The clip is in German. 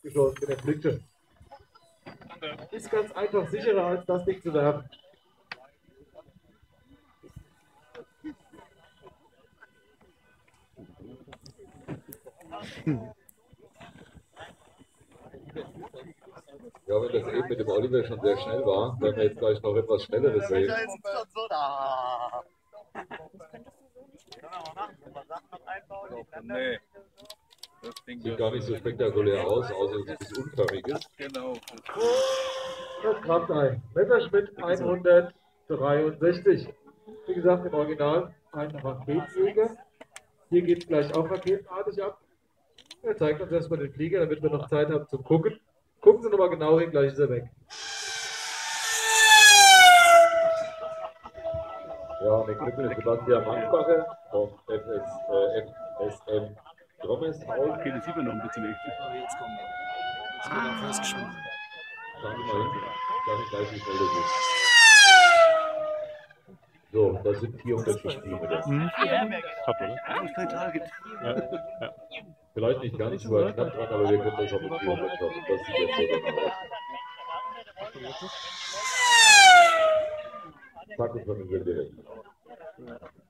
geschossen mit der Flinte. Ist ganz einfach sicherer, als das Ding zu werfen. Ja, wenn das eben mit dem Oliver schon sehr schnell war, werden wir jetzt gleich noch etwas Schnelleres sehen. Nee. Das Ding Sieht gar nicht so spektakulär aus, außer dass es unförmig ist. Genau. Das kraft ein. Messerschmitt 163. Wie gesagt, im Original ein Raketenjäger. Hier geht es gleich auch raketenartig ab. Er zeigt uns erstmal den Flieger, damit wir noch Zeit haben zum Gucken. Gucken Sie nochmal genau hin, gleich ist er weg. Ja, der Knüppel Sebastian Mansbacher vom FSM Grommeshaus. Okay, das sieht man noch ein bisschen weg. Jetzt kommen wir. Ich bin auch rausgeschwommen. Schauen Sie mal hin. Sag ich gleich, wie schnell das ist. So, das sind 400 Spiele. Top, oder? Kein Target. Ja. Ja. Vielleicht nicht gar nicht so knapp dran, aber wir können das auch mit 400 schaffen. Das sieht jetzt so dann aus. Zack, und dann sind wir direkt.